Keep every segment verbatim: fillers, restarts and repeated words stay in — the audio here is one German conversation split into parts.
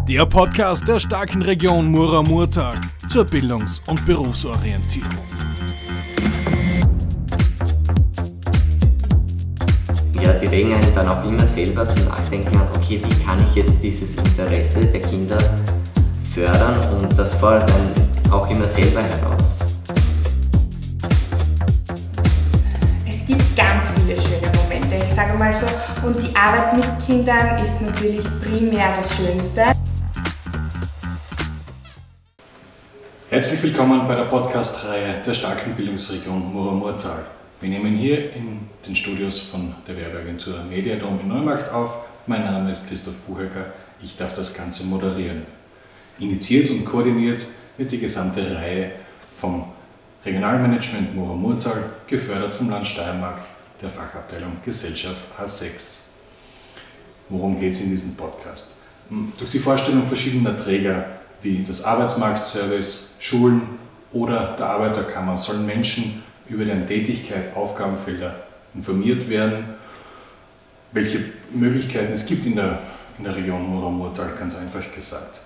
Der Podcast der starken Region Mura-Murtal zur Bildungs- und Berufsorientierung. Ja, die regen einen dann auch immer selber zum Nachdenken an, okay, wie kann ich jetzt dieses Interesse der Kinder fördern, und das fordert dann auch immer selber heraus. Es gibt ganz viele schöne Momente, ich sage mal so, und die Arbeit mit Kindern ist natürlich primär das Schönste. Herzlich willkommen bei der Podcast-Reihe der starken Bildungsregion Mura-Murtal. Wir nehmen hier in den Studios von der Werbeagentur Mediadom in Neumarkt auf. Mein Name ist Christoph Buchecker, ich darf das Ganze moderieren. Initiiert und koordiniert wird die gesamte Reihe vom Regionalmanagement Mura-Murtal, gefördert vom Land Steiermark, der Fachabteilung Gesellschaft A sechs. Worum geht es in diesem Podcast? Durch die Vorstellung verschiedener Träger wie das Arbeitsmarktservice, Schulen oder der Arbeiterkammer sollen Menschen über deren Tätigkeit, Aufgabenfelder informiert werden, welche Möglichkeiten es gibt in der, in der Region Mura-Murtal, ganz einfach gesagt.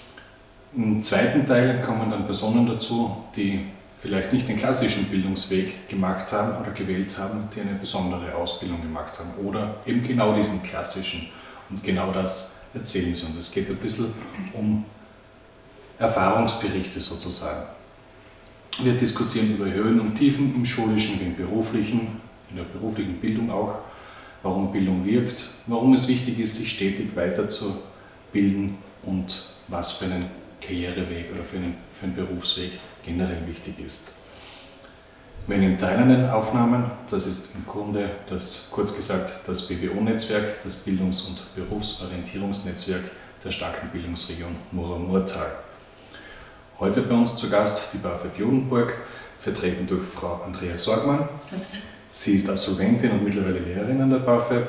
Im zweiten Teil kommen dann Personen dazu, die vielleicht nicht den klassischen Bildungsweg gemacht haben oder gewählt haben, die eine besondere Ausbildung gemacht haben oder eben genau diesen klassischen. Und genau das erzählen sie uns. Es geht ein bisschen um Erfahrungsberichte sozusagen. Wir diskutieren über Höhen und Tiefen im schulischen wie im beruflichen, in der beruflichen Bildung auch, warum Bildung wirkt, warum es wichtig ist, sich stetig weiterzubilden und was für einen Karriereweg oder für einen, für einen Berufsweg generell wichtig ist. Wir nehmen teil an den Aufnahmen, das ist im Grunde das, kurz gesagt, das B B O-Netzwerk, das Bildungs- und Berufsorientierungsnetzwerk der starken Bildungsregion Mura-Murtal. Heute bei uns zu Gast die BAföG Jodenburg, vertreten durch Frau Andrea Sorgmann. Sie ist Absolventin und mittlerweile Lehrerin an der BAföG.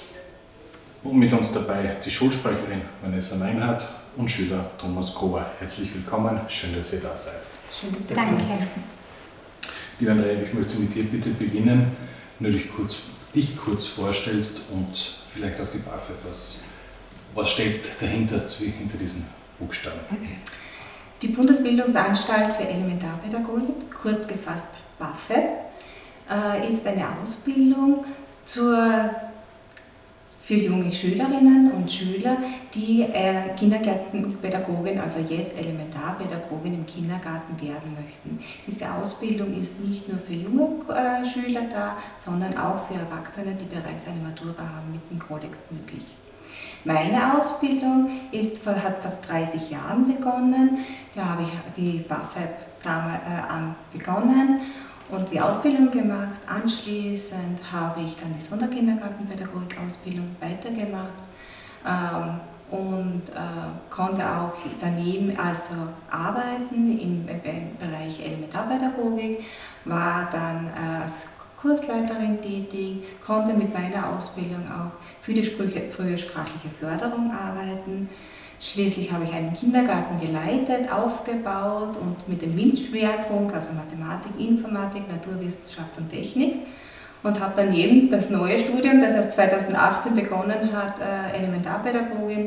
Und mit uns dabei die Schulsprecherin Vanessa Meinhardt und Schüler Thomas Gruber. Herzlich willkommen, schön, dass ihr da seid. Schön, dass wir Danke. Liebe Andrea, ich möchte mit dir bitte beginnen, wenn du dich kurz, dich kurz vorstellst und vielleicht auch die BAföG. Was, was steht dahinter, hinter diesen Buchstaben? Die Bundesbildungsanstalt für Elementarpädagogik, kurz gefasst BAföG, ist eine Ausbildung zur, für junge Schülerinnen und Schüler, die Kindergartenpädagogin, also jetzt Elementarpädagogin im Kindergarten werden möchten. Diese Ausbildung ist nicht nur für junge Schüler da, sondern auch für Erwachsene, die bereits eine Matura haben, mit dem Kolleg möglich. Meine Ausbildung ist, hat vor dreißig Jahren begonnen. Da habe ich die BAföG damals äh, begonnen und die Ausbildung gemacht. Anschließend habe ich dann die Sonderkindergartenpädagogik-Ausbildung weitergemacht ähm, und äh, konnte auch daneben also arbeiten im, im Bereich Elementarpädagogik, war dann äh, als Kursleiterin tätig, konnte mit meiner Ausbildung auch für die frühe sprachliche Förderung arbeiten. Schließlich habe ich einen Kindergarten geleitet, aufgebaut und mit dem MINT-Schwerpunkt, also Mathematik, Informatik, Naturwissenschaft und Technik. Und habe daneben das neue Studium, das erst zweitausendachtzehn begonnen hat, äh, Elementarpädagogin,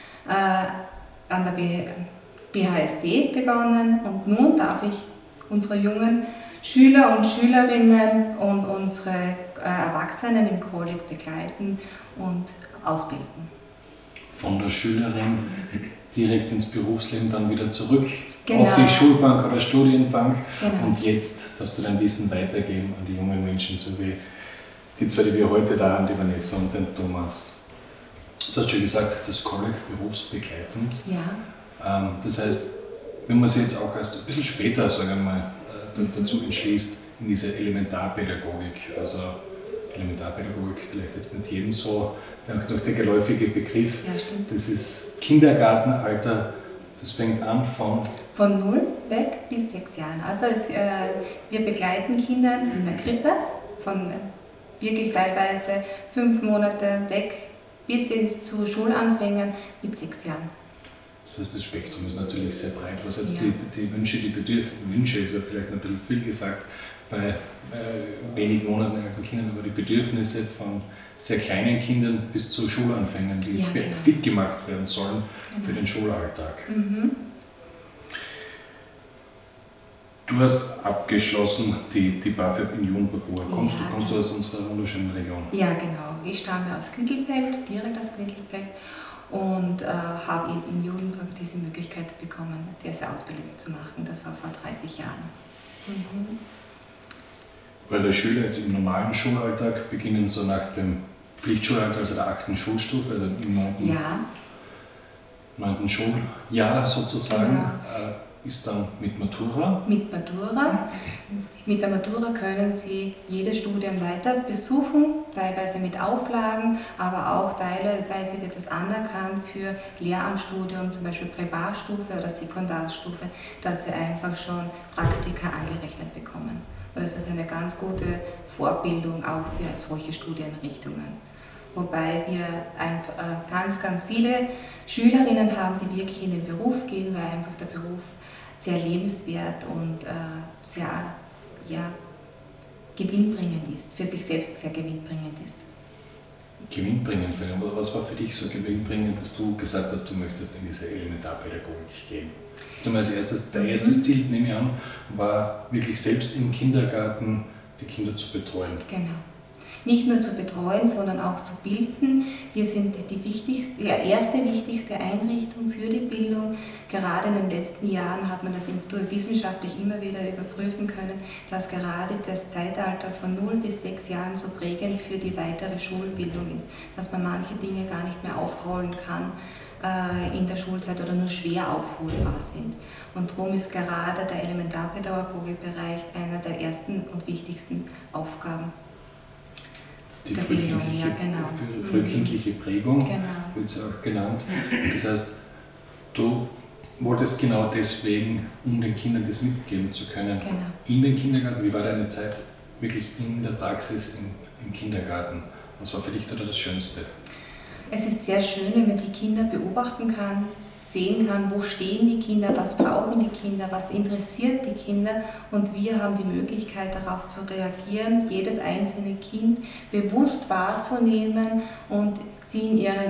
äh, an der B H S D begonnen. Und nun darf ich unsere jungen Schüler und Schülerinnen und unsere äh, Erwachsenen im Kolleg begleiten und ausbilden. Von der Schülerin direkt ins Berufsleben, dann wieder zurück genau. auf die Schulbank oder Studienbank. Genau. Und jetzt darfst du dein Wissen weitergeben an die jungen Menschen, so wie die zwei, die wir heute da haben, die Vanessa und den Thomas. Du hast schon gesagt, das Kolleg berufsbegleitend. Ja. Ähm, das heißt, wenn man sich jetzt auch erst ein bisschen später, sagen wir mal, dazu entschließt, in diese Elementarpädagogik, also Elementarpädagogik vielleicht jetzt nicht jedem so, durch der geläufige Begriff, ja, stimmt. Das ist Kindergartenalter, das fängt an von... Von null weg bis sechs Jahren. Also es, äh, wir begleiten Kinder in der Krippe, von äh, wirklich teilweise fünf Monate weg bis hin zu Schulanfängern mit sechs Jahren. Das heißt, das Spektrum ist natürlich sehr breit. Was jetzt ja. die, die Wünsche, die Bedürfnisse, Wünsche ist ja vielleicht ein bisschen viel gesagt, bei äh, wenig Monaten alten Kindern über die Bedürfnisse von sehr kleinen Kindern bis zu Schulanfängern, die ja, genau. fit gemacht werden sollen genau. für den Schulalltag. Mhm. Du hast abgeschlossen die, die BAföG in Junburg. Kommst, ja, du, kommst du aus unserer wunderschönen Region? Ja, genau. Ich stamme aus Quintelfeld, direkt aus Quintelfeld, und äh, habe in Junburg diese Möglichkeit bekommen, diese Ausbildung zu machen. Das war vor dreißig Jahren. Mhm. Weil der Schüler jetzt im normalen Schulalltag beginnen so nach dem Pflichtschulalter, also der achten Schulstufe, also im neunten Ja. neunten Schuljahr sozusagen, ja. äh, ist dann mit Matura. Mit Matura. Mit der Matura können Sie jedes Studium weiter besuchen, teilweise mit Auflagen, aber auch teilweise wird es anerkannt für Lehramtsstudium, zum Beispiel Primarstufe oder Sekundarstufe, dass Sie einfach schon Praktika angerechnet bekommen. Und das ist eine ganz gute Vorbildung auch für solche Studienrichtungen. Wobei wir einfach ganz, ganz viele Schülerinnen haben, die wirklich in den Beruf gehen, weil einfach der Beruf sehr lebenswert und äh, sehr ja, gewinnbringend ist, für sich selbst sehr gewinnbringend ist. Gewinnbringend, was war für dich so gewinnbringend, dass du gesagt hast, du möchtest in diese Elementarpädagogik gehen? Zum als erstes, der erste Mhm. Ziel, nehme ich an, war wirklich selbst im Kindergarten die Kinder zu betreuen. Genau. Nicht nur zu betreuen, sondern auch zu bilden. Wir sind die, wichtigste, die erste wichtigste Einrichtung für die Bildung. Gerade in den letzten Jahren hat man das wissenschaftlich immer wieder überprüfen können, dass gerade das Zeitalter von null bis sechs Jahren so prägend für die weitere Schulbildung ist, dass man manche Dinge gar nicht mehr aufrollen kann äh, in der Schulzeit oder nur schwer aufholbar sind. Und darum ist gerade der Elementarpädagogikbereich einer der ersten und wichtigsten Aufgaben. Die der frühkindliche, Bildung, ja, genau. für frühkindliche Prägung, genau. wird sie auch genannt. Das heißt, du wolltest genau deswegen, um den Kindern das mitgeben zu können, Genau. in den Kindergarten. Wie war deine Zeit wirklich in der Praxis im, im Kindergarten? Was war für dich da das Schönste? Es ist sehr schön, wenn man die Kinder beobachten kann, sehen kann, wo stehen die Kinder, was brauchen die Kinder, was interessiert die Kinder, und wir haben die Möglichkeit darauf zu reagieren, jedes einzelne Kind bewusst wahrzunehmen und sie in ihren,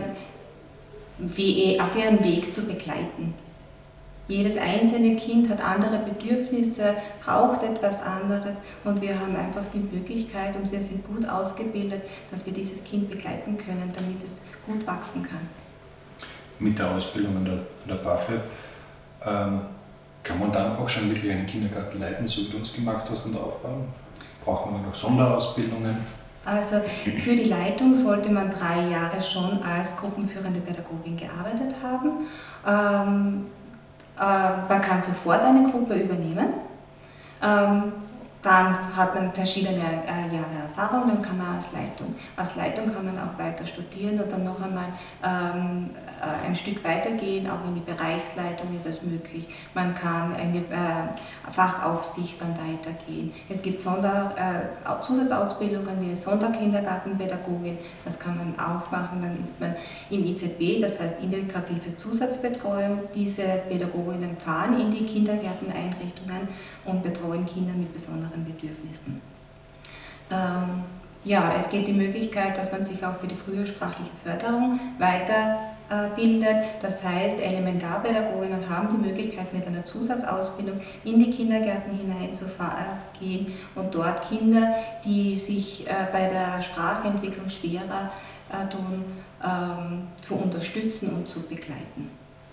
auf ihren Weg zu begleiten. Jedes einzelne Kind hat andere Bedürfnisse, braucht etwas anderes, und wir haben einfach die Möglichkeit, und sie sind gut ausgebildet, dass wir dieses Kind begleiten können, damit es gut wachsen kann. Mit der Ausbildung an der, an der BAföG ähm, kann man dann auch schon wirklich einen Kindergarten leiten, so wie du es gemacht hast, und aufbauen? Braucht man noch Sonderausbildungen? Also für die Leitung sollte man drei Jahre schon als gruppenführende Pädagogin gearbeitet haben. Ähm, äh, man kann sofort eine Gruppe übernehmen. Ähm, Dann hat man verschiedene äh, Jahre Erfahrung, dann kann man als Leitung. Als Leitung kann man auch weiter studieren und dann noch einmal ähm, äh, ein Stück weitergehen, auch in die Bereichsleitung ist es möglich. Man kann in die äh, Fachaufsicht dann weitergehen. Es gibt Sonder, äh, Zusatzausbildungen wie Sonderkindergartenpädagogin, das kann man auch machen, dann ist man im I Z B, das heißt integrative Zusatzbetreuung. Diese Pädagoginnen fahren in die Kindergärteneinrichtungen und betreuen Kinder mit besonderen Bedürfnissen. Ähm, ja, es gibt die Möglichkeit, dass man sich auch für die frühersprachliche Förderung weiterbildet. Das heißt, Elementarpädagoginnen haben die Möglichkeit, mit einer Zusatzausbildung in die Kindergärten hineinzugehen und dort Kinder, die sich äh, bei der Sprachentwicklung schwerer äh, tun, ähm, zu unterstützen und zu begleiten.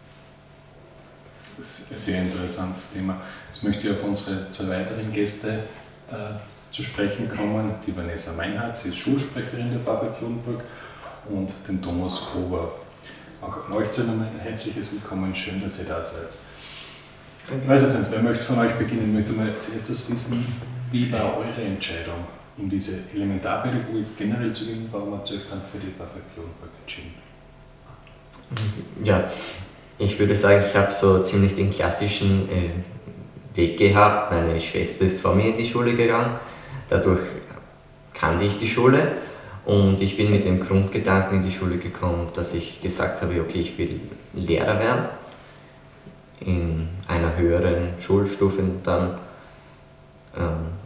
Das ist ein sehr interessantes Thema. Jetzt möchte ich auf unsere zwei weiteren Gäste äh, zu sprechen kommen. Die Vanessa Meinhardt, sie ist Schulsprecherin der BAföG Junburg, und den Thomas Gruber. Auch an euch zu einem herzliches Willkommen, schön, dass ihr da seid. Ich weiß jetzt nicht, wer möchte von euch beginnen? Ich möchte mal als erstes wissen, wie war eure Entscheidung, um diese Elementarpädagogik generell zu gehen? Warum habt ihr euch dann für die BAföG Junburg entschieden? Ja, ich würde sagen, ich habe so ziemlich den klassischen äh, Weg gehabt. Meine Schwester ist vor mir in die Schule gegangen, dadurch kannte ich die Schule, und ich bin mit dem Grundgedanken in die Schule gekommen, dass ich gesagt habe, okay, ich will Lehrer werden, in einer höheren Schulstufe dann. Ähm,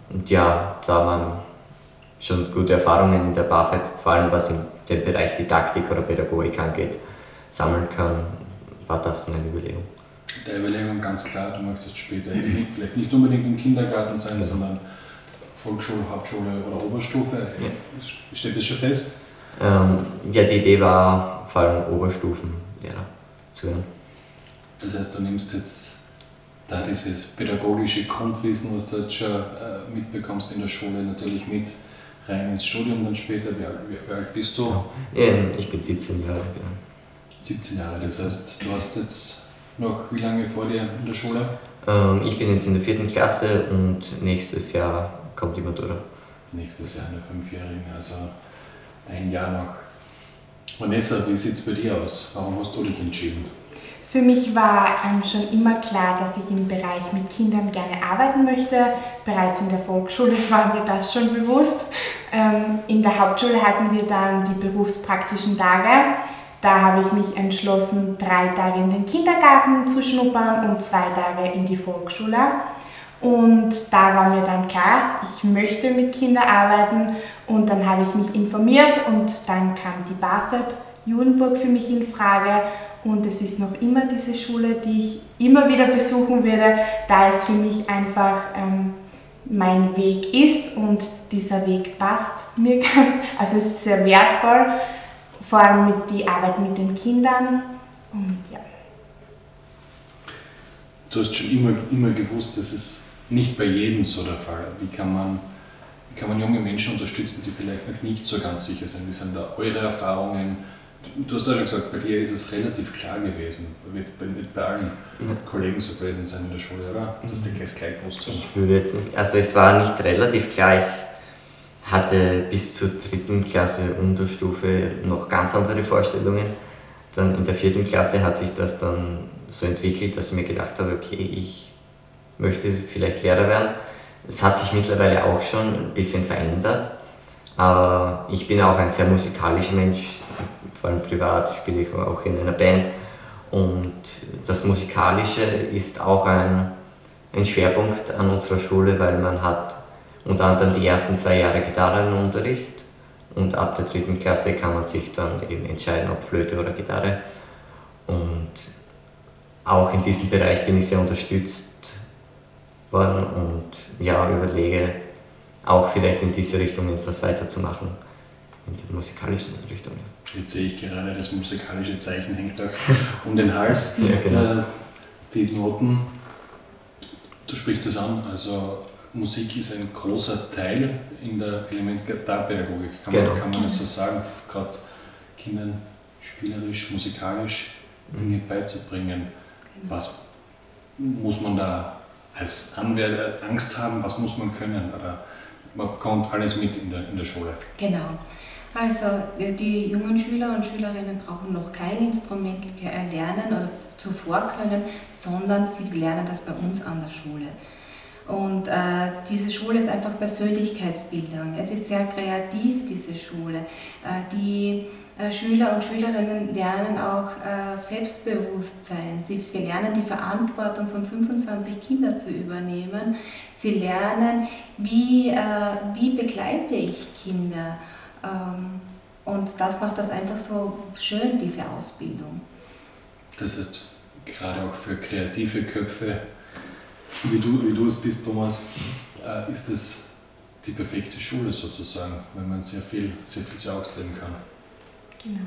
Und ja, da man schon gute Erfahrungen in der BAföG, vor allem was in den Bereich Didaktik oder Pädagogik angeht, sammeln kann, war das meine Überlegung. Der Überlegung ganz klar, du möchtest später jetzt nicht, vielleicht nicht unbedingt im Kindergarten sein, ja. sondern Volksschule, Hauptschule oder Oberstufe. Ja. Steht das schon fest? Ähm, ja, die Idee war vor allem Oberstufenlehrer zu werden. Das heißt, du nimmst jetzt da dieses pädagogische Grundwissen, was du jetzt schon äh, mitbekommst in der Schule, natürlich mit rein ins Studium dann später. Wie alt, wie alt bist du? Ja, ich bin siebzehn Jahre. Ja. siebzehn Jahre, das heißt, du hast jetzt noch wie lange vor dir in der Schule? Ähm, ich bin jetzt in der vierten Klasse und nächstes Jahr kommt die Matura. Nächstes Jahr eine Fünfjährige, also ein Jahr noch. Vanessa, wie sieht es bei dir aus? Warum hast du dich entschieden? Für mich war ähm, schon immer klar, dass ich im Bereich mit Kindern gerne arbeiten möchte. Bereits in der Volksschule war mir das schon bewusst. Ähm, in der Hauptschule hatten wir dann die berufspraktischen Tage. Da habe ich mich entschlossen, drei Tage in den Kindergarten zu schnuppern und zwei Tage in die Volksschule. Und da war mir dann klar, ich möchte mit Kindern arbeiten und dann habe ich mich informiert und dann kam die BAföG Judenburg für mich in Frage und es ist noch immer diese Schule, die ich immer wieder besuchen werde, da es für mich einfach ähm, mein Weg ist und dieser Weg passt mir. Also es ist sehr wertvoll, vor allem mit die Arbeit mit den Kindern und ja. Du hast schon immer, immer gewusst, das ist nicht bei jedem so der Fall. Wie kann man, wie kann man junge Menschen unterstützen, die vielleicht noch nicht so ganz sicher sind? Wie sind da eure Erfahrungen? Du hast auch schon gesagt, bei dir ist es relativ klar gewesen, wird bei, wird bei allen ja. Kollegen so gewesen sein in der Schule, oder? Dass die gleich gleich gewusst haben. Ich würde jetzt nicht, also es war nicht relativ klar. Ich hatte bis zur dritten Klasse Unterstufe noch ganz andere Vorstellungen. Dann in der vierten Klasse hat sich das dann so entwickelt, dass ich mir gedacht habe, okay, ich möchte vielleicht Lehrer werden. Es hat sich mittlerweile auch schon ein bisschen verändert, aber ich bin auch ein sehr musikalischer Mensch, vor allem privat spiele ich auch in einer Band und das Musikalische ist auch ein, ein Schwerpunkt an unserer Schule, weil man hat unter anderem die ersten zwei Jahre Gitarrenunterricht und ab der dritten Klasse kann man sich dann eben entscheiden, ob Flöte oder Gitarre. Und auch in diesem Bereich bin ich sehr unterstützt worden und ja, überlege auch vielleicht in diese Richtung etwas weiterzumachen, in der musikalischen Richtung. Jetzt sehe ich gerade, das musikalische Zeichen hängt auch um den Hals. Ja, genau. Die Noten, du sprichst es an, also Musik ist ein großer Teil in der Elementarpädagogik, kann, genau. man, kann man das so sagen, gerade Kindern spielerisch, musikalisch Dinge beizubringen. Was muss man da als Anwärter Angst haben, was muss man können? Oder man bekommt alles mit in der, in der Schule. Genau. Also die jungen Schüler und Schülerinnen brauchen noch kein Instrument lernen oder zuvor können, sondern sie lernen das bei uns an der Schule. Und äh, diese Schule ist einfach Persönlichkeitsbildung. Es ist sehr kreativ, diese Schule. Äh, die äh, Schüler und Schülerinnen lernen auch äh, Selbstbewusstsein. Sie, wir lernen die Verantwortung von fünfundzwanzig Kindern zu übernehmen. Sie lernen, wie, äh, wie begleite ich Kinder. Ähm, und das macht das einfach so schön, diese Ausbildung. Das heißt, gerade auch für kreative Köpfe, wie du, wie du es bist, Thomas, äh, ist es die perfekte Schule sozusagen, wenn man sehr viel, sehr viel zu ausleben kann. Genau.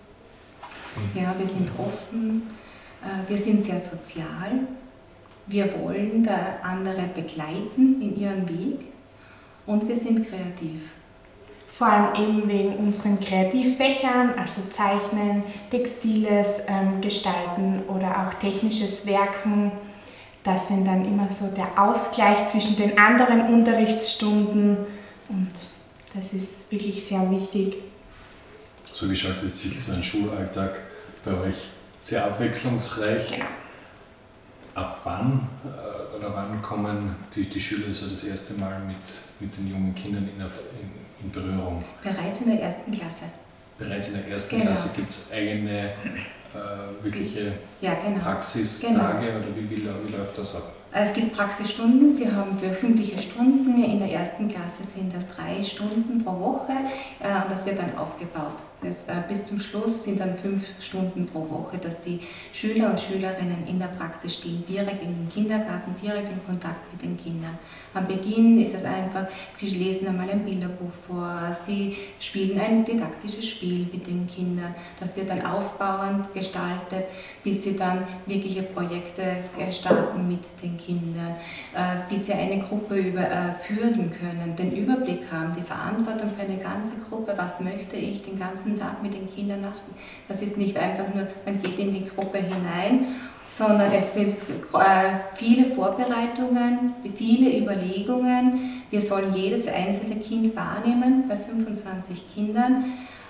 Ja, wir sind offen, äh, wir sind sehr sozial, wir wollen der andere begleiten in ihren Weg und wir sind kreativ. Vor allem eben wegen unseren Kreativfächern, also Zeichnen, Textiles, ähm, Gestalten oder auch technisches Werken. Das sind dann immer so der Ausgleich zwischen den anderen Unterrichtsstunden und das ist wirklich sehr wichtig. So gestaltet sich so ein Schulalltag bei euch sehr abwechslungsreich. Genau. Ab wann äh, oder wann kommen die, die Schüler so das erste Mal mit, mit den jungen Kindern in, in, in Berührung? Bereits in der ersten Klasse. Bereits in der ersten genau. Klasse gibt es eigene äh, wirkliche ja, genau. Praxistage genau. oder wie, wie, wie läuft das ab? Es gibt Praxisstunden, Sie haben wöchentliche Stunden, in der ersten Klasse sind das drei Stunden pro Woche und das wird dann aufgebaut. Das, bis zum Schluss sind dann fünf Stunden pro Woche, dass die Schüler und Schülerinnen in der Praxis stehen, direkt in den Kindergarten, direkt in Kontakt mit den Kindern. Am Beginn ist es einfach, Sie lesen einmal ein Bilderbuch vor, Sie spielen ein didaktisches Spiel mit den Kindern. Das wird dann aufbauend gestaltet, bis Sie dann wirkliche Projekte starten mit den Kindern, bis Sie eine Gruppe über, führen können, den Überblick haben, die Verantwortung für eine ganze Gruppe, was möchte ich den ganzen Tag mit den Kindern machen. Das ist nicht einfach nur, man geht in die Gruppe hinein, sondern es sind viele Vorbereitungen, viele Überlegungen. Wir sollen jedes einzelne Kind wahrnehmen, bei fünfundzwanzig Kindern.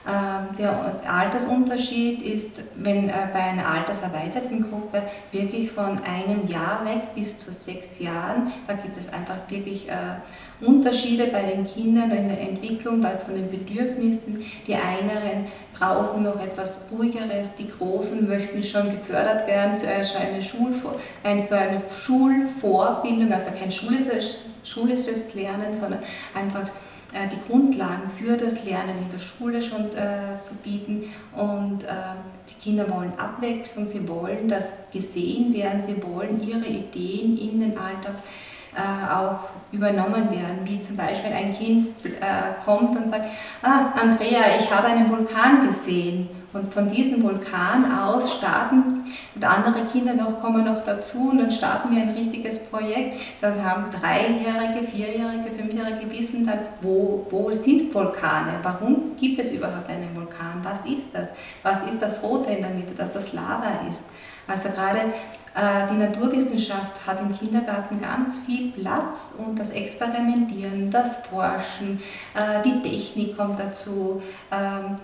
Der Altersunterschied ist, wenn bei einer alterserweiterten Gruppe wirklich von einem Jahr weg bis zu sechs Jahren, da gibt es einfach wirklich Unterschiede bei den Kindern in der Entwicklung, von den Bedürfnissen. Die einen brauchen noch etwas Ruhigeres, die Großen möchten schon gefördert werden für eine, Schulvor eine, so eine Schulvorbildung, also kein schulisches, schulisches Lernen, sondern einfach die Grundlagen für das Lernen in der Schule schon äh, zu bieten und äh, die Kinder wollen Abwechslung, sie wollen, dass gesehen werden, sie wollen ihre Ideen in den Alltag äh, auch übernommen werden, wie zum Beispiel ein Kind äh, kommt und sagt, ah, Andrea, ich habe einen Vulkan gesehen. Und von diesem Vulkan aus starten, und andere Kinder noch, kommen noch dazu und dann starten wir ein richtiges Projekt. Da haben Dreijährige, Vierjährige, Fünfjährige wissen dann, wo, wo sind Vulkane, warum gibt es überhaupt einen Vulkan, was ist das, was ist das Rote in der Mitte, dass das Lava ist. Also gerade äh, die Naturwissenschaft hat im Kindergarten ganz viel Platz und das Experimentieren, das Forschen, äh, die Technik kommt dazu. Ähm,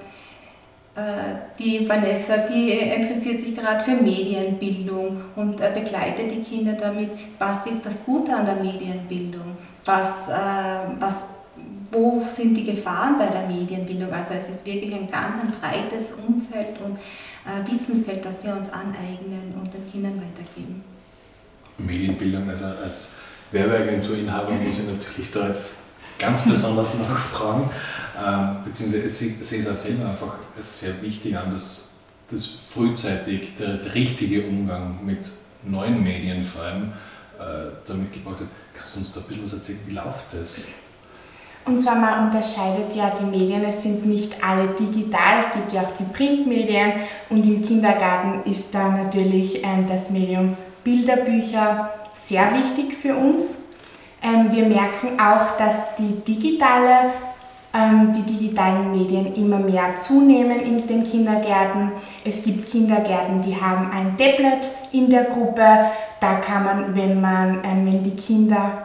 Die Vanessa, die interessiert sich gerade für Medienbildung und begleitet die Kinder damit, was ist das Gute an der Medienbildung, was, was, wo sind die Gefahren bei der Medienbildung. Also es ist wirklich ein ganz ein breites Umfeld und Wissensfeld, das wir uns aneignen und den Kindern weitergeben. Medienbildung, also als Werbeagenturinhaber muss ich natürlich da jetzt ganz besonders nachfragen, ähm, beziehungsweise ich sehe es auch selber einfach sehr wichtig an, dass, dass frühzeitig der, der richtige Umgang mit neuen Medien vor allem äh, damit gebracht wird. Kannst du uns da ein bisschen was erzählen, wie läuft das? Und zwar, man unterscheidet ja die Medien, es sind nicht alle digital, es gibt ja auch die Printmedien und im Kindergarten ist da natürlich ähm, das Medium Bilderbücher sehr wichtig für uns. Ähm, wir merken auch, dass die, digitale, ähm, die digitalen Medien immer mehr zunehmen in den Kindergärten. Es gibt Kindergärten, die haben ein Tablet in der Gruppe. Da kann man, wenn, man, ähm, wenn die Kinder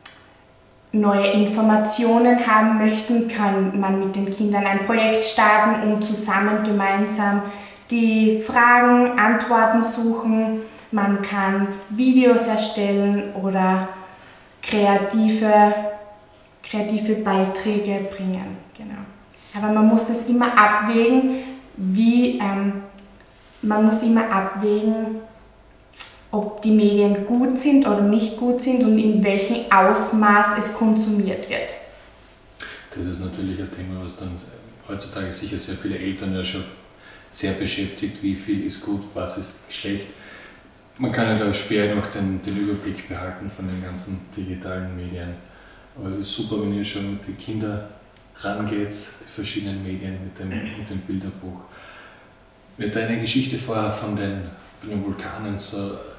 neue Informationen haben möchten, kann man mit den Kindern ein Projekt starten und zusammen gemeinsam die Fragen, Antworten suchen. Man kann Videos erstellen oder kreative, kreative Beiträge bringen. Genau. Aber man muss es immer abwägen, wie, ähm, man muss immer abwägen, ob die Medien gut sind oder nicht gut sind und in welchem Ausmaß es konsumiert wird. Das ist natürlich ein Thema, was dann heutzutage sicher sehr viele Eltern ja schon sehr beschäftigt, wie viel ist gut, was ist schlecht. Man kann ja da schwer noch den, den Überblick behalten von den ganzen digitalen Medien. Aber es ist super, wenn ihr schon mit den Kindern rangeht, die verschiedenen Medien mit dem, mit dem Bilderbuch. Mir hat deine Geschichte vorher von den, von den Vulkanen so,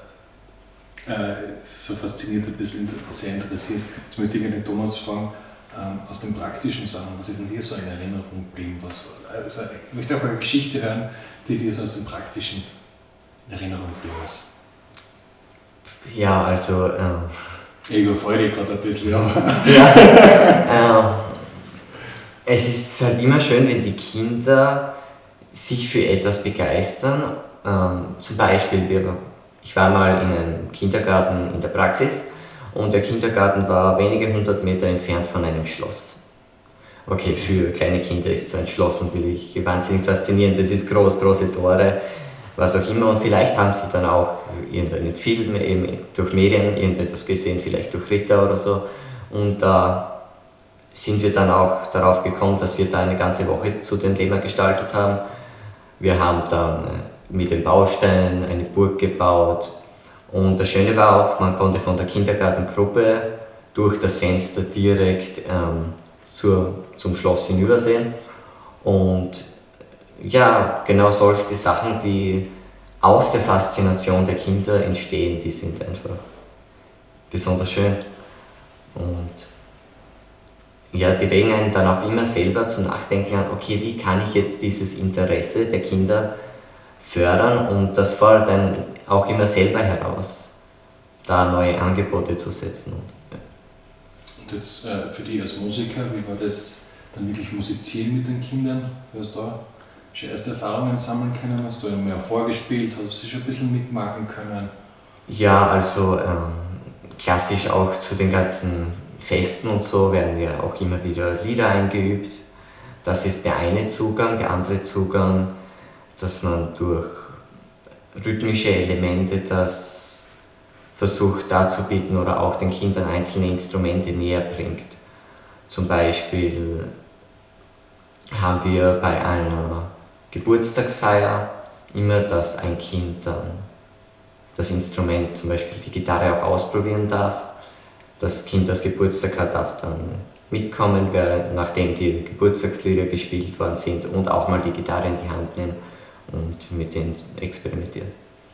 äh, so fasziniert, ein bisschen sehr interessiert. Jetzt möchte ich den Thomas fragen, ähm, aus den praktischen Sachen, was ist denn dir so in Erinnerung geblieben? Was, also, ich möchte einfach eine Geschichte hören, die dir so aus dem Praktischen in Erinnerung geblieben ist. Ja, also... Ähm, ich überfreue dich gerade ein bisschen, ja. ja äh, es ist halt immer schön, wenn die Kinder sich für etwas begeistern. Ähm, zum Beispiel, wir, ich war mal in einem Kindergarten in der Praxis und der Kindergarten war wenige hundert Meter entfernt von einem Schloss. Okay, für kleine Kinder ist so ein Schloss natürlich wahnsinnig faszinierend. Es ist groß, große Tore. was auch immer. Und vielleicht haben sie dann auch irgendeinen Film, eben durch Medien irgendetwas gesehen, vielleicht durch Rita oder so. Und da äh, sind wir dann auch darauf gekommen, dass wir da eine ganze Woche zu dem Thema gestaltet haben. Wir haben dann mit den Bausteinen eine Burg gebaut. Und das Schöne war auch, man konnte von der Kindergartengruppe durch das Fenster direkt ähm, zur, zum Schloss hinübersehen. Und ja, genau solche Sachen, die aus der Faszination der Kinder entstehen, die sind einfach besonders schön. Und ja, die regen einen dann auch immer selber zum Nachdenken an, okay, wie kann ich jetzt dieses Interesse der Kinder fördern, und das fordert dann auch immer selber heraus, da neue Angebote zu setzen. Und, ja. Und jetzt äh, für dich als Musiker, wie war das dann wirklich musizieren mit den Kindern? Hast du da schon erste Erfahrungen sammeln können? Hast du mehr vorgespielt? Hast du sie schon ein bisschen mitmachen können? Ja, also ähm, klassisch auch zu den ganzen Festen und so werden ja auch immer wieder Lieder eingeübt. Das ist der eine Zugang. Der andere Zugang, dass man durch rhythmische Elemente das versucht darzubieten oder auch den Kindern einzelne Instrumente näher bringt. Zum Beispiel haben wir bei einer Geburtstagsfeier immer, dass ein Kind dann das Instrument, zum Beispiel die Gitarre, auch ausprobieren darf. Das Kind, das Geburtstag hat, darf dann mitkommen, während, nachdem die Geburtstagslieder gespielt worden sind, und auch mal die Gitarre in die Hand nehmen und mit denen experimentieren.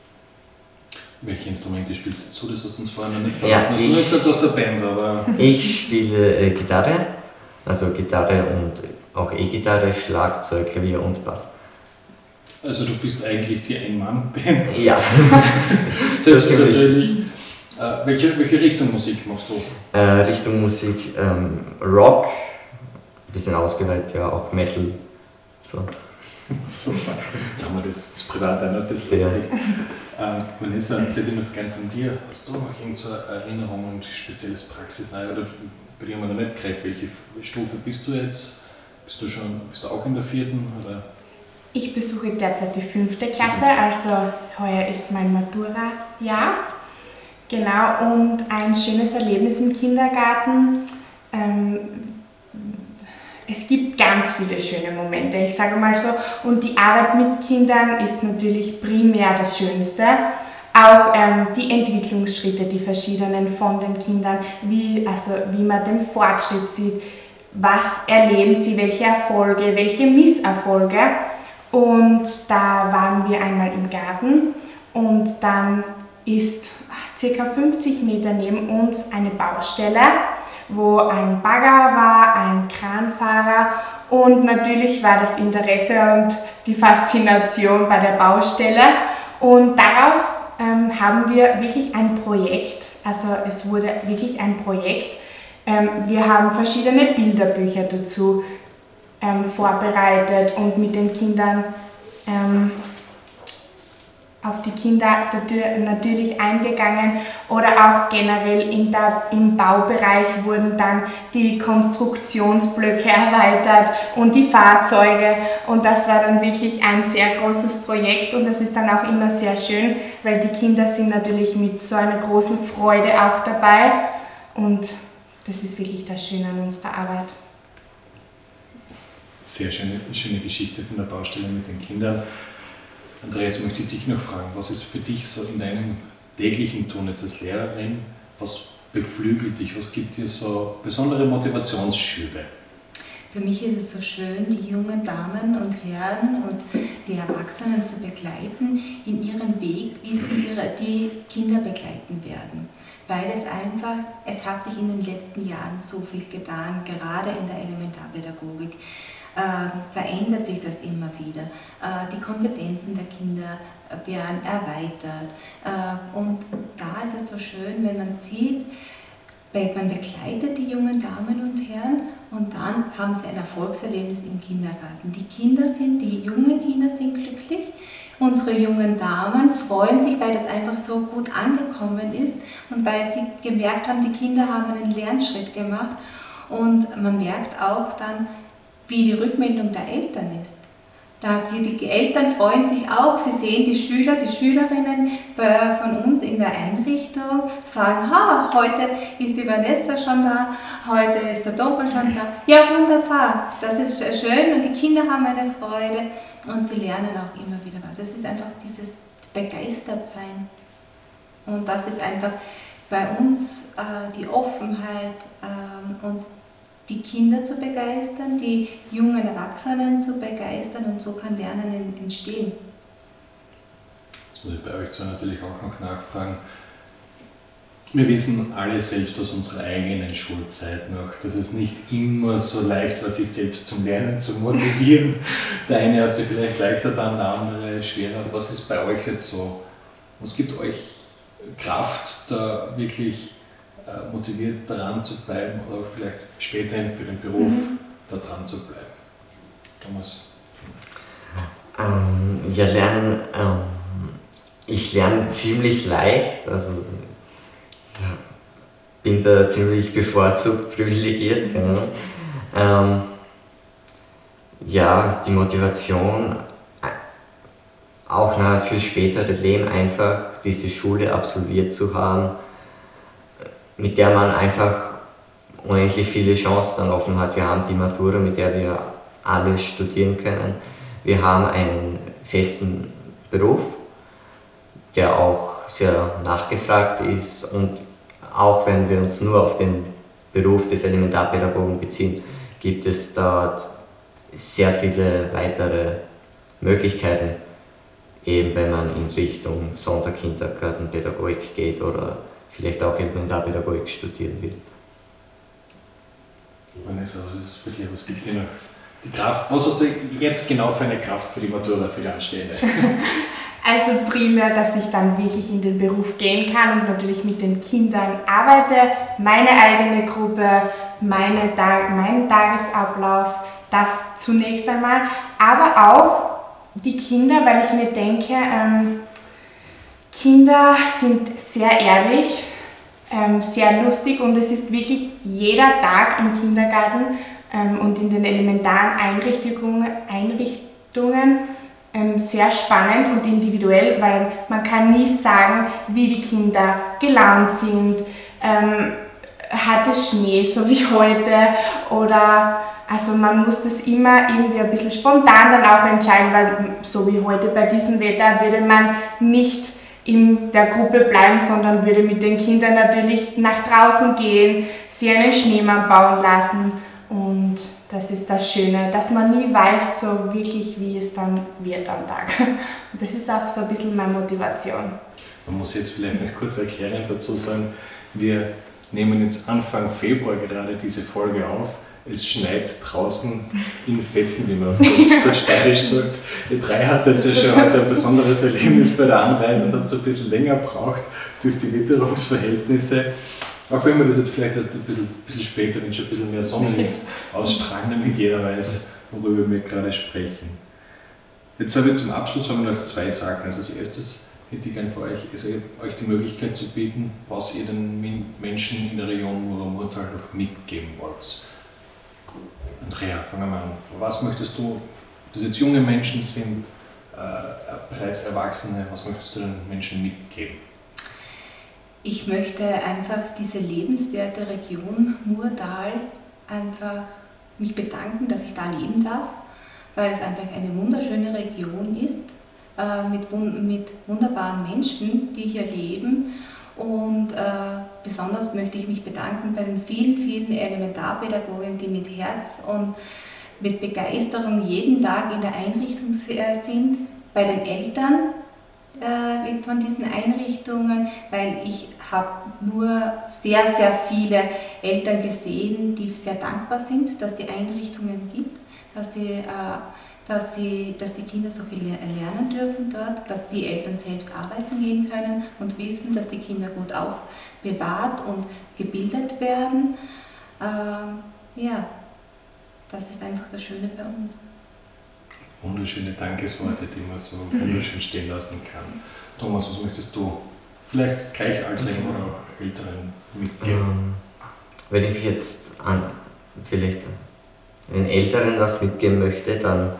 Welche Instrumente spielst du? Das hast du uns vorhin noch nicht verraten. Ja, hast du nur gesagt aus der Band, aber... Ich spiele äh, Gitarre, also Gitarre und auch E-Gitarre, Schlagzeug, Klavier und Bass. Also du bist eigentlich die Ein-Mann-Band? Ja. Selbst persönlich. Äh, welche, welche Richtung Musik machst du? Äh, Richtung Musik ähm, Rock, ein bisschen ausgeweitet, ja, auch Metal. So. Super. Jetzt haben wir das, das Private auch noch ein bisschen gekriegt. Ähm, Vanessa, erzähl dir noch gerne von dir. Hast du noch irgendeine Erinnerung und spezielles Praxis? Nein, oder bei dir haben wir noch nicht geredet. Welche Stufe bist du jetzt? Bist du schon, bist du auch in der vierten? Oder? Ich besuche derzeit die fünfte Klasse, also heuer ist mein Matura-Jahr. Genau, und ein schönes Erlebnis im Kindergarten. Ähm, es gibt ganz viele schöne Momente, ich sage mal so. Und die Arbeit mit Kindern ist natürlich primär das Schönste. Auch ähm, die Entwicklungsschritte, die verschiedenen von den Kindern, wie, also wie man den Fortschritt sieht, was erleben sie, welche Erfolge, welche Misserfolge. Und da waren wir einmal im Garten und dann ist ca. fünfzig Meter neben uns eine Baustelle, wo ein Bagger war, ein Kranfahrer, und natürlich war das Interesse und die Faszination bei der Baustelle, und daraus ähm, haben wir wirklich ein Projekt, also es wurde wirklich ein Projekt. Ähm, wir haben verschiedene Bilderbücher dazu ähm, vorbereitet und mit den Kindern ähm, auf die Kinder natürlich eingegangen, oder auch generell in der, im Baubereich wurden dann die Konstruktionsblöcke erweitert und die Fahrzeuge, und das war dann wirklich ein sehr großes Projekt, und das ist dann auch immer sehr schön, weil die Kinder sind natürlich mit so einer großen Freude auch dabei, und das ist wirklich das Schöne an unserer Arbeit. Sehr schöne, schöne Geschichte von der Baustelle mit den Kindern. Andrea, jetzt möchte ich dich noch fragen, was ist für dich so in deinem täglichen Tun jetzt als Lehrerin, was beflügelt dich, was gibt dir so besondere Motivationsschübe? Für mich ist es so schön, die jungen Damen und Herren und die Erwachsenen zu begleiten in ihrem Weg, wie sie ihre, die Kinder begleiten werden. Weil es einfach, es hat sich in den letzten Jahren so viel getan, gerade in der Elementarpädagogik. Äh, verändert sich das immer wieder. Äh, die Kompetenzen der Kinder werden erweitert. Äh, und da ist es so schön, wenn man sieht, man begleitet die jungen Damen und Herren, und dann haben sie ein Erfolgserlebnis im Kindergarten. Die Kinder sind, die jungen Kinder sind glücklich, unsere jungen Damen freuen sich, weil das einfach so gut angekommen ist und weil sie gemerkt haben, die Kinder haben einen Lernschritt gemacht, und man merkt auch dann, wie die Rückmeldung der Eltern ist. Da die, die Eltern freuen sich auch, sie sehen die Schüler, die Schülerinnen bei, von uns in der Einrichtung, sagen, ha, heute ist die Vanessa schon da, heute ist der Thomas schon da. Ja, wunderbar, das ist schön und die Kinder haben eine Freude und sie lernen auch immer wieder was. Es ist einfach dieses Begeistertsein und das ist einfach bei uns äh, die Offenheit äh, und die Kinder zu begeistern, die jungen Erwachsenen zu begeistern und so kann Lernen entstehen. Jetzt muss ich bei euch zwar natürlich auch noch nachfragen. Wir wissen alle selbst aus unserer eigenen Schulzeit noch, dass es nicht immer so leicht war, sich selbst zum Lernen zu motivieren. Der eine hat sich vielleicht leichter dann, der andere schwerer. Was ist bei euch jetzt so? Was gibt euch Kraft, da wirklich motiviert daran zu bleiben oder vielleicht späterhin für den Beruf mhm. da dran zu bleiben? Thomas? Ähm, ja, lernen, ähm, ich lerne ziemlich leicht, also ja, bin da ziemlich bevorzugt, privilegiert. Mhm. Ähm, ja, die Motivation auch na, für spätere Leben einfach diese Schule absolviert zu haben, mit der man einfach unendlich viele Chancen dann offen hat. Wir haben die Matura, mit der wir alles studieren können. Wir haben einen festen Beruf, der auch sehr nachgefragt ist und auch wenn wir uns nur auf den Beruf des Elementarpädagogen beziehen, gibt es dort sehr viele weitere Möglichkeiten, eben wenn man in Richtung Sonderkindergartenpädagogik geht oder vielleicht auch Elementarpädagogik studieren will. Vanessa, was ist bei dir? Was gibt dir noch die Kraft? Was hast du jetzt genau für eine Kraft für die Matura, für die anstehende? Also primär, dass ich dann wirklich in den Beruf gehen kann und natürlich mit den Kindern arbeite, meine eigene Gruppe, meine Tag, meinen Tagesablauf, das zunächst einmal, aber auch die Kinder, weil ich mir denke, ähm, Kinder sind sehr ehrlich, ähm, sehr lustig und es ist wirklich jeder Tag im Kindergarten ähm, und in den elementaren Einrichtungen, Einrichtungen ähm, sehr spannend und individuell, weil man kann nie sagen, wie die Kinder gelaunt sind, ähm, hat es Schnee, so wie heute, oder also man muss das immer irgendwie ein bisschen spontan dann auch entscheiden, weil so wie heute bei diesem Wetter würde man nicht in der Gruppe bleiben, sondern würde mit den Kindern natürlich nach draußen gehen, sie einen Schneemann bauen lassen und das ist das Schöne, dass man nie weiß so wirklich, wie es dann wird am Tag. Und das ist auch so ein bisschen meine Motivation. Man muss jetzt vielleicht noch kurz erklären dazu sagen, wir nehmen jetzt Anfang Februar gerade diese Folge auf. Es schneit draußen in Fetzen, wie man auf Deutsch steirisch sagt. Ihr drei hattet ja schon heute ein besonderes Erlebnis bei der Anreise und habt so ein bisschen länger braucht durch die Witterungsverhältnisse. Auch wenn wir das jetzt vielleicht erst ein bisschen, bisschen später, wenn schon ein bisschen mehr Sonne ist, ausstrahlen, damit jeder weiß, worüber wir gerade sprechen. Jetzt habe ich zum Abschluss haben wir noch zwei Sachen. Also als erstes hätte ich gerne für euch, also euch die Möglichkeit zu bieten, was ihr den Menschen in der Region Mura-Murtal noch mitgeben wollt. Andrea, fangen wir an. Was möchtest du, dass jetzt junge Menschen sind, äh, bereits Erwachsene, was möchtest du den Menschen mitgeben? Ich möchte einfach diese lebenswerte Region Murtal einfach mich bedanken, dass ich da leben darf, weil es einfach eine wunderschöne Region ist, äh, mit, mit wunderbaren Menschen, die hier leben. Und äh, besonders möchte ich mich bedanken bei den vielen, vielen Elementarpädagogen, die mit Herz und mit Begeisterung jeden Tag in der Einrichtung sind, bei den Eltern äh, von diesen Einrichtungen, weil ich habe nur sehr, sehr viele Eltern gesehen, die sehr dankbar sind, dass die Einrichtungen gibt, dass sie äh, Dass, sie, dass die Kinder so viel lernen dürfen dort, dass die Eltern selbst arbeiten gehen können und wissen, dass die Kinder gut aufbewahrt und gebildet werden. Ähm, ja, das ist einfach das Schöne bei uns. Wunderschöne Dankesworte, die man so wunderschön stehen lassen kann. Thomas, was möchtest du vielleicht Gleichaltrigen oder auch Älteren mitgeben? Ähm, wenn ich jetzt an vielleicht den Älteren was mitgeben möchte, dann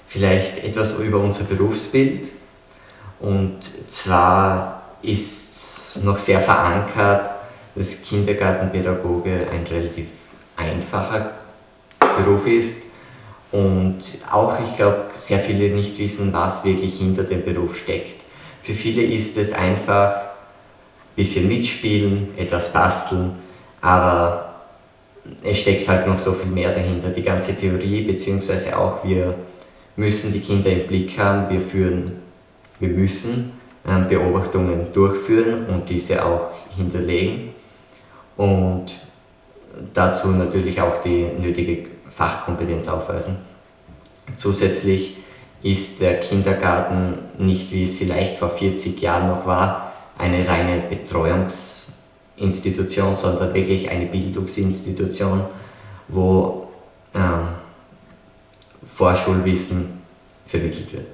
vielleicht etwas über unser Berufsbild. Und zwar ist noch sehr verankert, dass Kindergartenpädagoge ein relativ einfacher Beruf ist und auch, ich glaube, sehr viele nicht wissen, was wirklich hinter dem Beruf steckt. Für viele ist es einfach ein bisschen mitspielen, etwas basteln, aber es steckt halt noch so viel mehr dahinter. Die ganze Theorie, beziehungsweise auch wir müssen die Kinder im Blick haben, wir, führen, wir müssen ähm, Beobachtungen durchführen und diese auch hinterlegen und dazu natürlich auch die nötige Fachkompetenz aufweisen. Zusätzlich ist der Kindergarten nicht, wie es vielleicht vor vierzig Jahren noch war, eine reine Betreuungsinstitution, sondern wirklich eine Bildungsinstitution, wo ähm, Vorschulwissen vermittelt wird.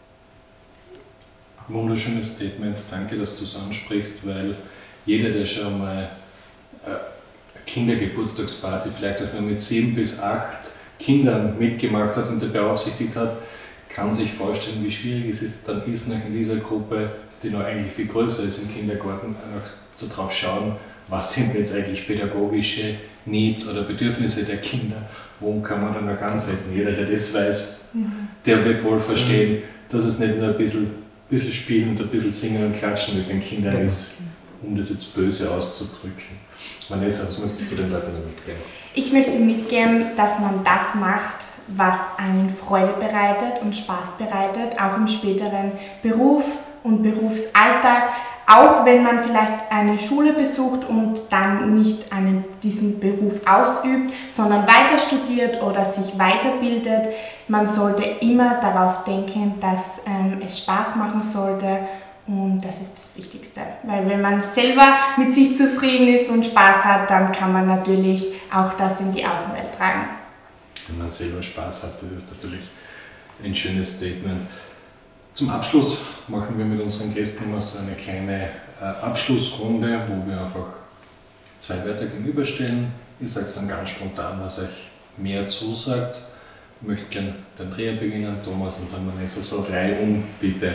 Wunderschönes Statement, danke, dass du es ansprichst, weil jeder, der schon mal eine Kindergeburtstagsparty vielleicht auch nur mit sieben bis acht Kindern mitgemacht hat und beaufsichtigt hat, kann sich vorstellen, wie schwierig es ist, dann ist noch in dieser Gruppe, die noch eigentlich viel größer ist im Kindergarten, noch so drauf schauen, was sind jetzt eigentlich pädagogische Needs oder Bedürfnisse der Kinder, wo kann man dann noch ansetzen. Jeder, der das weiß, der wird wohl verstehen, dass es nicht nur ein bisschen, bisschen spielen und ein bisschen singen und klatschen mit den Kindern ist, um das jetzt böse auszudrücken. Vanessa, was möchtest du den Leuten mitgeben? Ich möchte mitgeben, dass man das macht, was einen Freude bereitet und Spaß bereitet, auch im späteren Beruf und Berufsalltag, auch wenn man vielleicht eine Schule besucht und dann nicht einen, diesen Beruf ausübt, sondern weiter studiert oder sich weiterbildet. Man sollte immer darauf denken, dass ähm, es Spaß machen sollte. Und das ist das Wichtigste, weil wenn man selber mit sich zufrieden ist und Spaß hat, dann kann man natürlich auch das in die Außenwelt tragen. Wenn man selber Spaß hat, das ist natürlich ein schönes Statement. Zum Abschluss machen wir mit unseren Gästen immer so eine kleine äh, Abschlussrunde, wo wir einfach zwei Wörter gegenüberstellen. Ihr sagt dann ganz spontan, was euch mehr zusagt. Ich möchte gerne den Andrea beginnen, Thomas und dann Vanessa, so reihum bitte.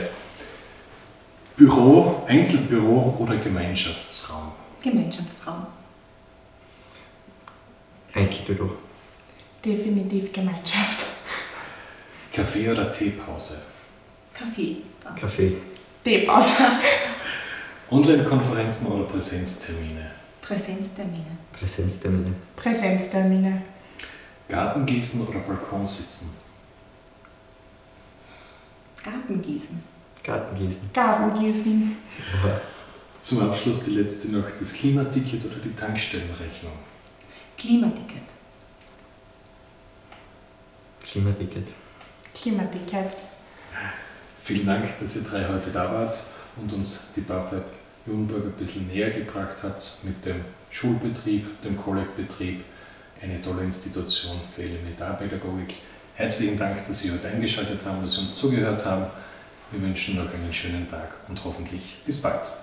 Büro, Einzelbüro oder Gemeinschaftsraum? Gemeinschaftsraum. Einzelbüro. Definitiv Gemeinschaft. Kaffee oder Teepause? Kaffee. Kaffee. Teepause. Online-Konferenzen oder Präsenztermine? Präsenztermine. Präsenztermine. Präsenztermine. Gartengießen oder Balkonsitzen? Gartengießen. Gartengießen. Gartengießen. Zum Abschluss die letzte noch, das Klimaticket oder die Tankstellenrechnung? Klimaticket. Klimaticket. Klimaticket. Vielen Dank, dass ihr drei heute da wart und uns die BAföG Judenburg ein bisschen näher gebracht habt mit dem Schulbetrieb, dem Kollegbetrieb, eine tolle Institution für Elementarpädagogik. Herzlichen Dank, dass Sie heute eingeschaltet haben, dass Sie uns zugehört haben. Wir wünschen noch einen schönen Tag und hoffentlich bis bald.